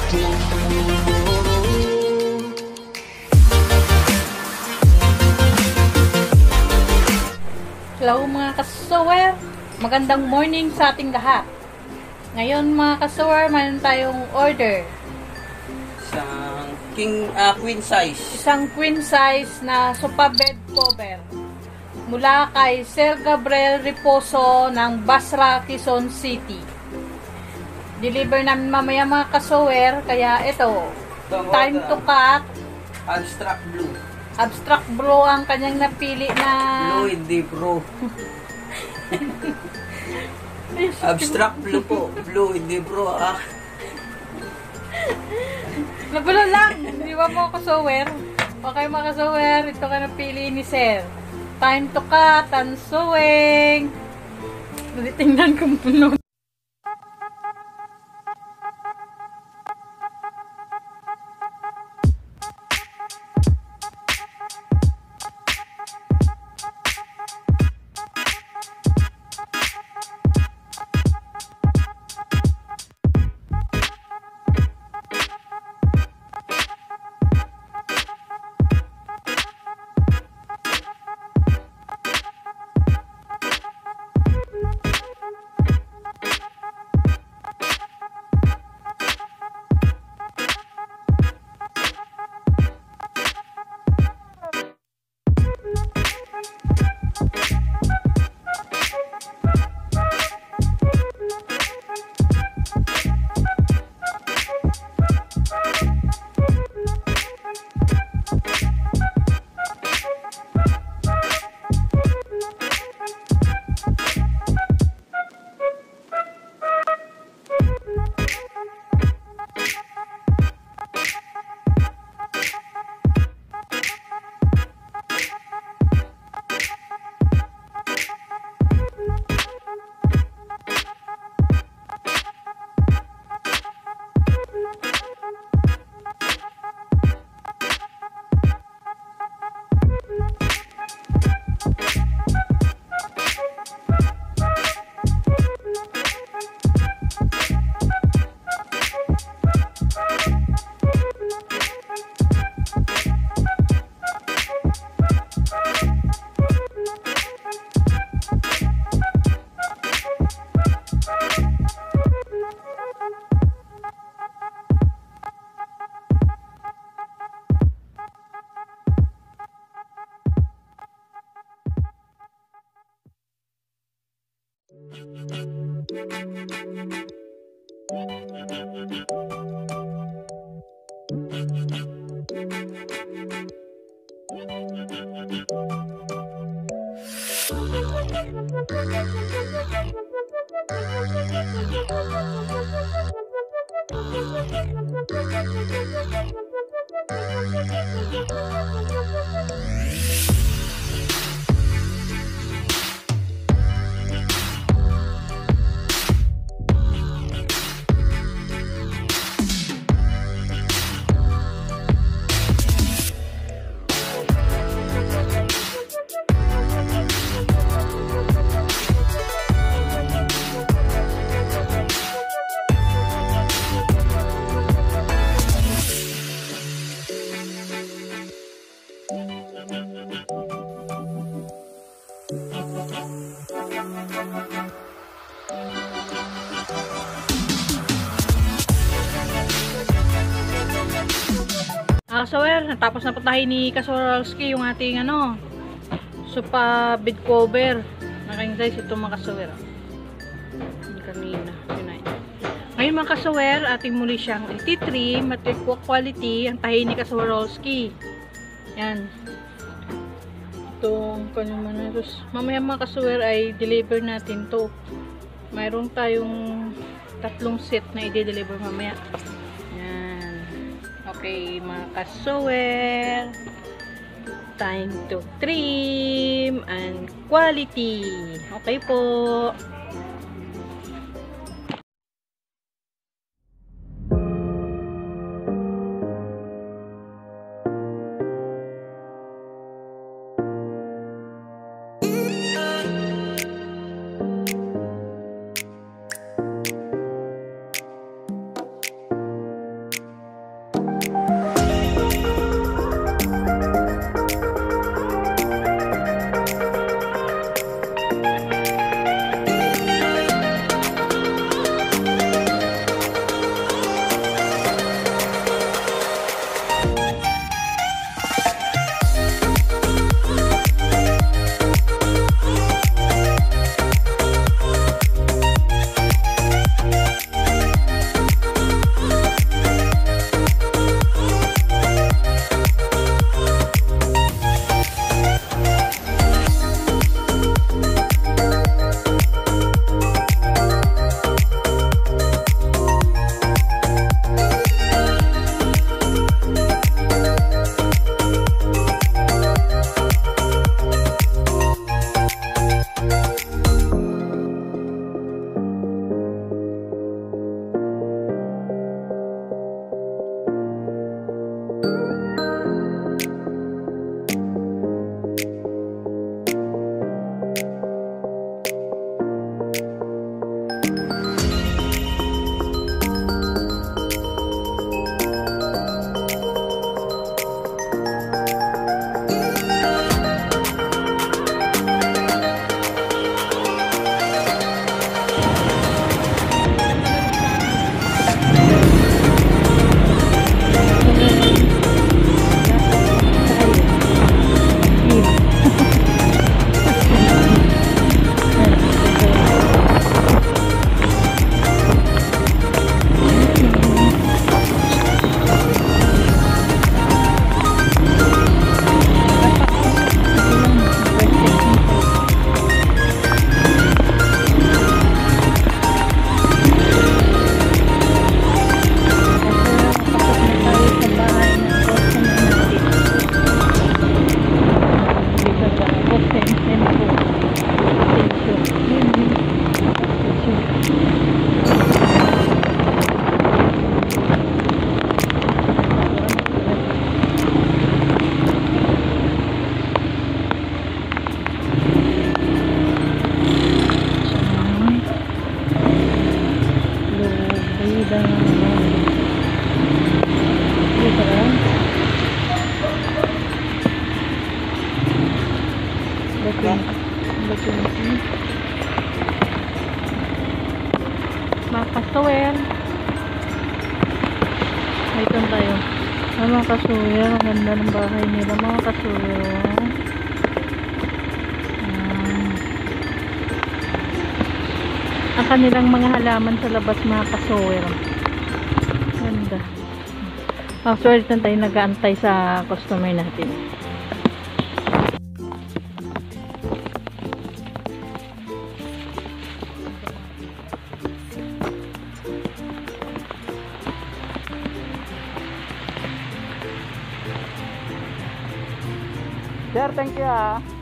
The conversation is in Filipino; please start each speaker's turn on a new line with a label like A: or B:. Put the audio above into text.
A: Hello mga kasower, magandang morning sa ating lahat. Ngayon mga kasower, mayroon tayong order. Isang queen size na sofa bed cover mula kay Sir Gabriel Reposo ng Basra, Quezon City. Deliver namin mamaya mga kasower, kaya ito, time to cut. Abstract Blue ang kanyang napili na...
B: Blue, hindi bro. Abstract Blue po. Blue, hindi bro.
A: Nagulo lang. Di ba mo kasower? Okay mga kasower, ito ka napili ni Sir. Time to cut and sewing. Tingnan ko muna. Kasower, natapos na patahin ni Kasorowski yung ating sofa bed cover. Nakain size ito mga kasower. Kanina, ngayon mga kasower, ating muli siyang i-trim at quality ang tahi ni Kasorowski. Yan. Itong kanyang manus. Mamaya mga kasower ay deliver natin to. Mayroon tayong 3 set na i-deliver mamaya. Okay, mga kasower, time to trim and quality. Okay po. Dito tayo. Mga kasuya, ang ganda ng bahay nila mga kasuya. Ang kanilang mga halaman sa labas mga kasuya. Ganda. Actually, dito tayo nag-aantay sa customer natin.
B: Sir, thank you ah.